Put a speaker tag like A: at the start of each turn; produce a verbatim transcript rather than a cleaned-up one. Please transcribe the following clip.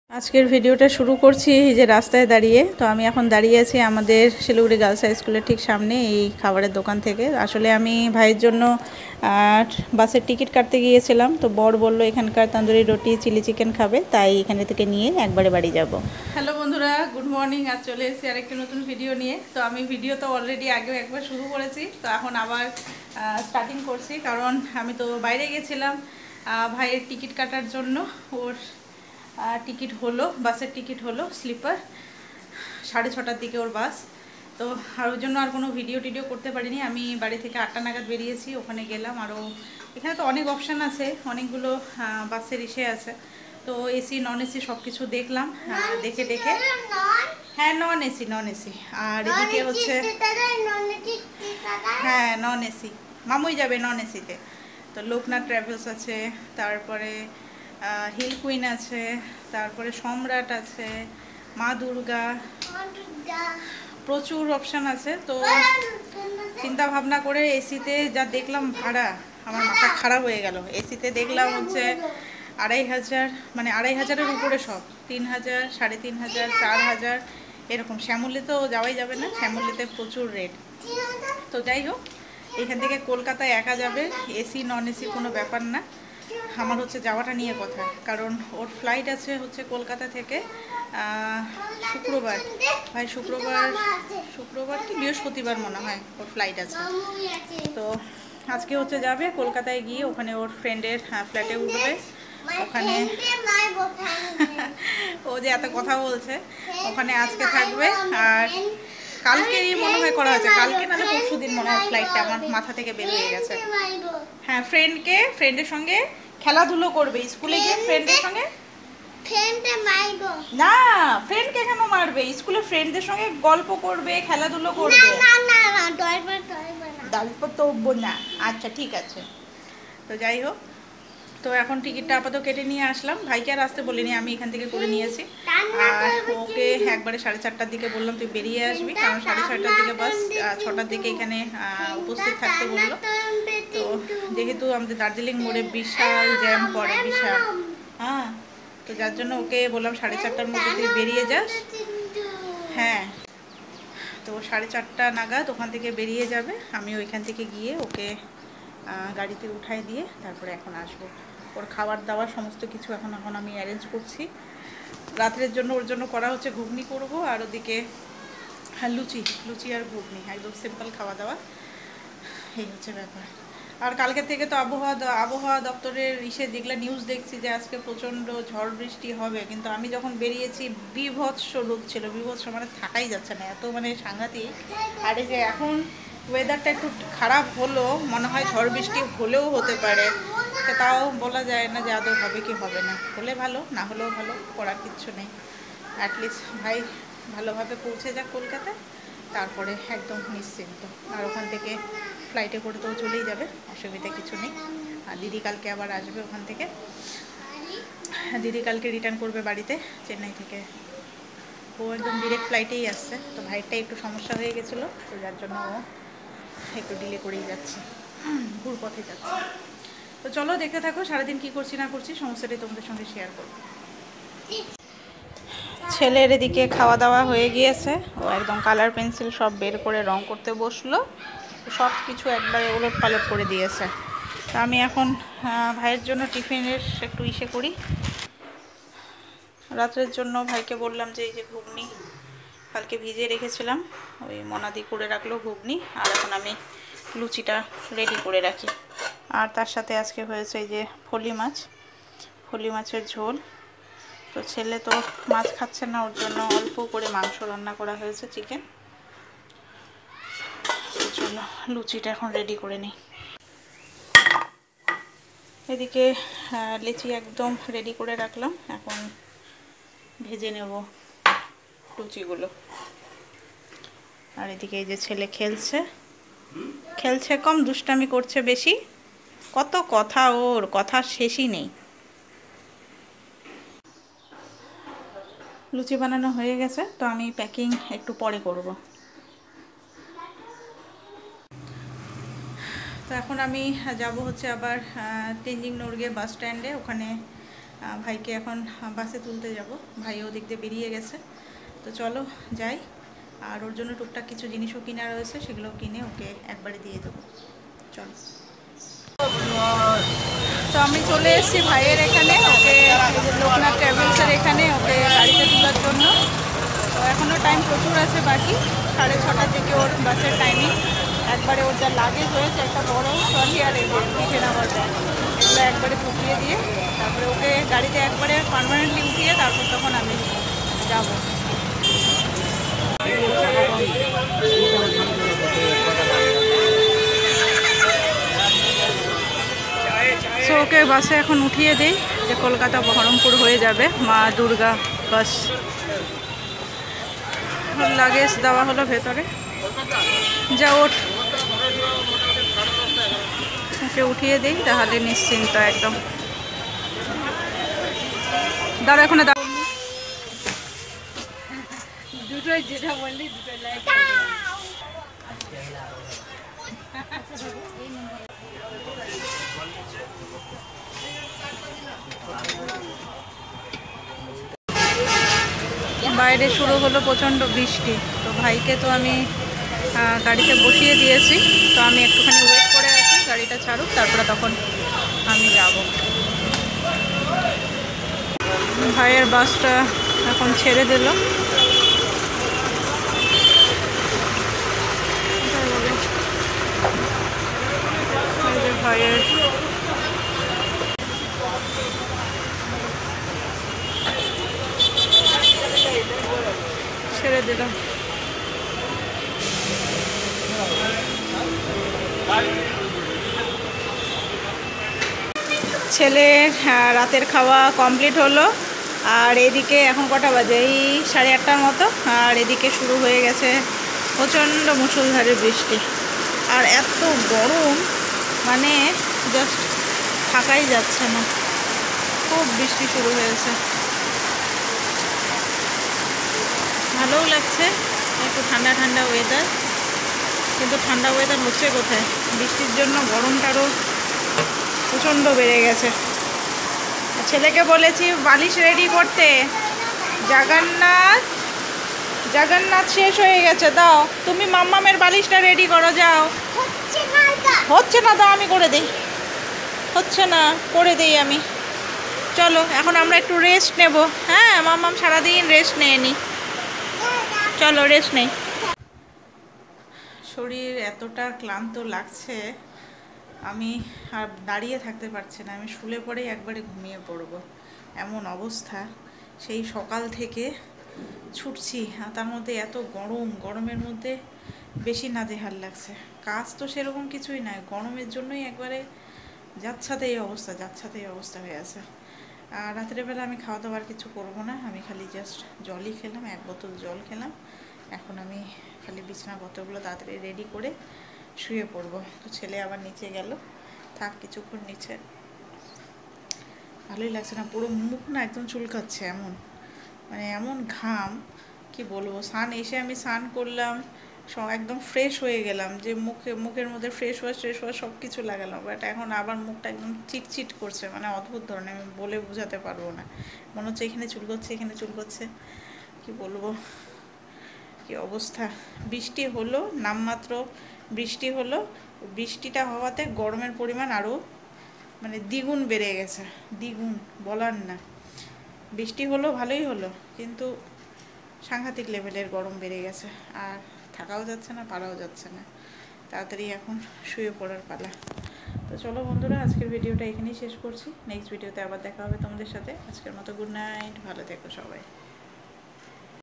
A: আজকের ভিডিওটা শুরু করছি এই যে রাস্তায় দাঁড়িয়ে। তো আমি এখন দাঁড়িয়ে আছি আমাদের শিলিগুড়ি গার্লস হাই স্কুলের ঠিক সামনে এই খাবারের দোকান থেকে। আসলে আমি ভাইয়ের জন্য বাসের টিকিট কাটতে গিয়েছিলাম, তো বর বলল এখানকার তন্দুরি রুটি চিলি চিকেন খাবে, তাই এখানে থেকে নিয়ে একবারে বাড়ি যাব। হ্যালো বন্ধুরা, গুড মর্নিং। আজ চলে এসেছি আরেকটি নতুন ভিডিও নিয়ে। তো আমি ভিডিও তো অলরেডি আগেও একবার শুরু করেছি, তো এখন আবার স্টার্টিং করছি, কারণ আমি তো বাইরে গেছিলাম ভাইয়ের টিকিট কাটার জন্য। ওর টিকিট হলো, বাসের টিকিট হলো স্লিপার, সাড়ে ছটার দিকে ওর বাস। তো আর ওর জন্য আর কোনো ভিডিও টিডিও করতে পারিনি। আমি বাড়ি থেকে আটটা নাগাদ বেরিয়েছি, ওখানে গেলাম। আরও এখানে তো অনেক অপশান আছে, অনেকগুলো বাসের ইসে আছে। তো এসি নন এসি সব কিছু দেখলাম, দেখে দেখে হ্যাঁ নন এসি নন এসি আর এদিকে হচ্ছে হ্যাঁ নন এসি, মামুই যাবে নন এসিতে। তো লোকনাথ ট্রাভেলস আছে, তারপরে হিল কুইন আছে, তারপরে সম্রাট আছে, মা দুর্গা, প্রচুর অপশান আছে। তো চিন্তা ভাবনা করে এসিতে যা দেখলাম ভাড়া, আমার মাথা খারাপ হয়ে গেল। এসিতে দেখলাম হচ্ছে আড়াই হাজার, মানে আড়াই হাজারের উপরে সব, তিন হাজার, সাড়ে তিন হাজার, চার হাজার এরকম। শ্যামলী তো যাওয়াই যাবে না, শ্যামলীতে প্রচুর রেট। তো যাই হোক, এখান থেকে কলকাতায় একা যাবে, এসি নন এসি কোনো ব্যাপার না। আমার হচ্ছে যাওয়াটা নিয়ে কথা, কারণ ওর ফ্লাইট আছে হচ্ছে কলকাতা থেকে শুক্রবার, ভাই শুক্রবার শুক্রবার কি বৃহস্পতিবার মনে হয় ওর ফ্লাইট আছে। তো আজকে হচ্ছে যাবে কলকাতায়, গিয়ে ওখানে ওর ফ্রেন্ডের ফ্ল্যাটে উঠবে। ওখানে ও যে এত কথা বলছে, ওখানে আজকে থাকবে। আর কালকেরই মনে হয় করা হয়েছে, কালকে নাহলে পরশু দিন মনে হয় ফ্লাইটটা, আমার মাথা থেকে বের হয়ে গেছে। হ্যাঁ ফ্রেন্ডকে, ফ্রেন্ডের সঙ্গে খেলাধুলো করবে, স্কুলে গিয়ে ফ্রেন্ডের সঙ্গে। না ফ্রেন্ডকে কেন মারবে, স্কুলে ফ্রেন্ডদের সঙ্গে গল্প করবে, খেলাধুলো করবে। গল্প তো না, আচ্ছা ঠিক আছে। তো যাই হোক, তো এখন টিকিটটা আপাতত কেটে নিয়ে আসলাম। ভাইকে আর আসতে বলিনি, আমি এখান থেকে করে নিয়েছি। আর ওকে একবারে সাড়ে চারটার দিকে বললাম তুই বেরিয়ে আসবি, কারণ সাড়ে ছয়টার দিকে বাস, ছটার দিকে এখানে উপস্থিত থাকতে বললো। তো যেহেতু আমাদের দার্জিলিং মোড়ে বিশাল জ্যাম পড়ে, বিশাল, হ্যাঁ, তো যার জন্য ওকে বললাম সাড়ে চারটার মধ্যে তুই বেরিয়ে যাস। হ্যাঁ, তো সাড়ে চারটা নাগাদ ওখান থেকে বেরিয়ে যাবে। আমি ওইখান থেকে গিয়ে ওকে গাড়িতে উঠাই দিয়ে তারপরে এখন আসবো। ওর খাবার দাবার সমস্ত কিছু এখন এখন আমি অ্যারেঞ্জ করছি। রাত্রের জন্য ওর জন্য করা হচ্ছে ঘুগনি করব, আর ওদিকে হ্যাঁ লুচি, লুচি আর ঘুগনি, একদম সিম্পল খাওয়া দাওয়া, এই হচ্ছে ব্যাপার। আর কালকে থেকে তো আবহাওয়া আবহাওয়া দপ্তরের ইসে দেখলে নিউজ দেখছি যে আজকে প্রচণ্ড ঝড় বৃষ্টি হবে, কিন্তু আমি যখন বেরিয়েছি বিভৎস রোদ ছিল, বিভৎস মানে থাকাই যাচ্ছে না, এত মানে সাংঘাতিক। আর এই যে এখন ওয়েদারটা একটু খারাপ হলো, মনে হয় ঝড় বৃষ্টি হলেও হতে পারে, তাও বলা যায় না যে আদৌ হবে কি হবে না। হলে ভালো, না হলেও ভালো, করার কিচ্ছু নেই। অ্যাটলিস্ট ভাই ভালোভাবে পৌঁছে যাক কলকাতায়, তারপরে একদম নিশ্চিন্ত। আর ওখান থেকে ফ্লাইটে করে তো চলেই যাবে, অসুবিধা কিছু নেই। আর দিদি কালকে আবার আসবে ওখান থেকে, দিদি কালকে রিটার্ন করবে বাড়িতে চেন্নাই থেকে। ও একদম ডিরেক্ট ফ্লাইটেই আসছে, তো ভাইয়েরটাই একটু সমস্যা হয়ে গেছিলো, তো যার জন্য ও একটু ডিলে করেই যাচ্ছে, ঘুর পথে যাচ্ছে। তো চলো দেখতে থাকো সারাদিন কী করছি না করছি, সমস্যাটাই তোমাদের সঙ্গে শেয়ার করবো। ছেলের এদিকে খাওয়া দাওয়া হয়ে গিয়েছে, ও একদম কালার পেন্সিল সব বের করে রং করতে বসলো, সব কিছু একবারে ওলট পালট করে দিয়েছে। তো আমি এখন ভাইয়ের জন্য টিফিনের একটু ইসে করি। রাত্রের জন্য ভাইকে বললাম যে এই যে ঘুগনি কালকে ভিজিয়ে রেখেছিলাম, ওই মনাদি করে রাখলো ঘুগনি, আর এখন আমি লুচিটা রেডি করে রাখি। আর তার সাথে আজকে হয়েছে এই যে ফলি মাছ, ফলি মাছের ঝোল। তো ছেলে তো মাছ খাচ্ছে না, ওর জন্য অল্প করে মাংস রান্না করা হয়েছে, চিকেন। চলো লুচিটা এখন রেডি করে নিই। এদিকে লিচি একদম রেডি করে রাখলাম, এখন ভেজে নেব লুচিগুলো। আর এদিকে এই যে ছেলে খেলছে, খেলছে কম, দুষ্টামি করছে বেশি, কত কথা ওর, কথা শেষই নেই। লুচি বানানো হয়ে গেছে, তো আমি প্যাকিং একটু পরে করব। তো এখন আমি যাব হচ্ছে আবার তেঞ্জিং নর্গে বাস স্ট্যান্ডে, ওখানে ভাইকে এখন বাসে তুলতে যাব। ভাই ওদিক দিয়ে বেরিয়ে গেছে। তো চলো যাই, আর ওর জন্য টুকটাক কিছু জিনিসও কিনা রয়েছে, সেগুলো কিনে ওকে একবারে দিয়ে দেবো। চলো। তো আমি চলে এসেছি ভাইয়ের এখানে, ওকে লোকনাথ ট্রাভেলসের এখানে ওকে গাড়িতে তোলার জন্য। তো এখনও টাইম প্রচুর আছে বাকি, সাড়ে ছটার দিকে ওর বাসের টাইমিং। একবারে ওর যা লাগেজ হয়েছে, একটা বড় ট্রলি আর এই যে পিঠে নামার ব্যাগ, এগুলো একবারে ঢুকিয়ে দিয়ে তারপরে ওকে গাড়িতে একবারে পার্মানেন্টলি উঠিয়ে তারপর তখন আমি যাব। সো ওকে বাসে এখন উঠিয়ে দিই, যে কলকাতা বহরমপুর হয়ে যাবে মা দুর্গা বাস। লাগেজ দেওয়া হলো ভেতরে, যা ওঠ, ওকে উঠিয়ে দিই, তাহলে নিশ্চিন্ত একদম। দাঁড়া, এখন দাঁড়া, দুটোই যেটা বললি দুটোই লাইক। বাইরে শুরু হলো প্রচণ্ড বৃষ্টি। তো ভাইকে তো আমি গাড়িতে বসিয়ে দিয়েছি, তো আমি একটুখানি ওয়েট করে আছি গাড়িটা ছাড়ুক, তারপরে তখন আমি যাব। ভাইয়ের বাসটা এখন ছেড়ে দিল। ভাইয়ের ছেড়ে দিলাম। ছেলের রাতের খাওয়া কমপ্লিট হলো, আর এদিকে এখন কটা বাজে, এই সাড়ে আটটার মতো, আর এদিকে শুরু হয়ে গেছে প্রচণ্ড মুষলধারে বৃষ্টি। আর এত গরম, মানে জাস্ট থাকাই যাচ্ছে না, খুব বৃষ্টি শুরু হয়েছে। ভালোও লাগছে, একটু ঠান্ডা ঠান্ডা ওয়েদার, কিন্তু ঠান্ডা ওয়েদার হচ্ছে কোথায়, বৃষ্টির জন্য গরমটারও প্রচণ্ড বেড়ে গেছে। ছেলেকে বলেছি বালিশ রেডি করতে, জগন্নাথ জগন্নাথ শেষ হয়ে গেছে, দাও তুমি মাম্মামের বালিশটা রেডি করো, যাও। হচ্ছে না, দাও আমি করে দিই। হচ্ছে না, করে দিই আমি। চলো এখন আমরা একটু রেস্ট নেব। হ্যাঁ, মাম্মাম সারাদিন রেস্ট নেয় নি, চলো রেস্ট নেই। শরীর এতটা ক্লান্ত লাগছে, আমি আর দাঁড়িয়ে থাকতে পারছি না, আমি শুলে পরেই একবারে ঘুমিয়ে পড়ব, এমন অবস্থা। সেই সকাল থেকে ছুটছি, আর তার মধ্যে এত গরম, গরমের মধ্যে বেশি নাজেহাল লাগছে। কাজ তো সেরকম কিছুই নয়, গরমের জন্যই একবারে যাচ্ছাতে এই অবস্থা, যাচ্ছাতে এই অবস্থা হয়ে আছে। আর রাত্রেবেলা আমি খাওয়া দাওয়ার কিছু করবো না, আমি খালি জাস্ট জলই খেলাম, এক বোতল জল খেলাম। এখন আমি খালি বিছানাপত্রগুলো তাড়াতাড়ি রেডি করে শুয়ে পড়বো। তো ছেলে আবার নিচে গেল, থাক কিছুক্ষণ নিচে। ভালোই লাগছে না, পুরো মুখ না একদম চুলকাচ্ছে, এমন মানে এমন ঘাম, কি বলবো। স্নান এসে আমি স্নান করলাম, সব একদম ফ্রেশ হয়ে গেলাম, যে মুখে মুখের মধ্যে ফ্রেশ ওয়াশ ফ্রেশ ওয়াশ সব কিছু লাগালাম, বাট এখন আবার মুখটা একদম চিটচিট করছে, মানে অদ্ভুত ধরনের, আমি বলে বোঝাতে পারবো না। মনে হচ্ছে এখানে চুল করছে, এখানে চুল করছে, কি বলবো, কি অবস্থা। বৃষ্টি হলো, নামমাত্র বৃষ্টি হলো, বৃষ্টিটা হওয়াতে গরমের পরিমাণ আরও মানে দ্বিগুণ বেড়ে গেছে, দ্বিগুণ বলার না। বৃষ্টি হলো ভালোই হলো, কিন্তু সাংঘাতিক লেভেলের গরম বেড়ে গেছে, আর থাকাও যাচ্ছে না, পারাও যাচ্ছে না। তাড়াতাড়ি এখন শুয়ে পড়ার পালা। তো চলো বন্ধুরা, আজকের ভিডিওটা এখানেই শেষ করছি। নেক্সট ভিডিওতে আবার দেখা হবে তোমাদের সাথে। আজকের মতো গুড নাইট, ভালো থেকো সবাই।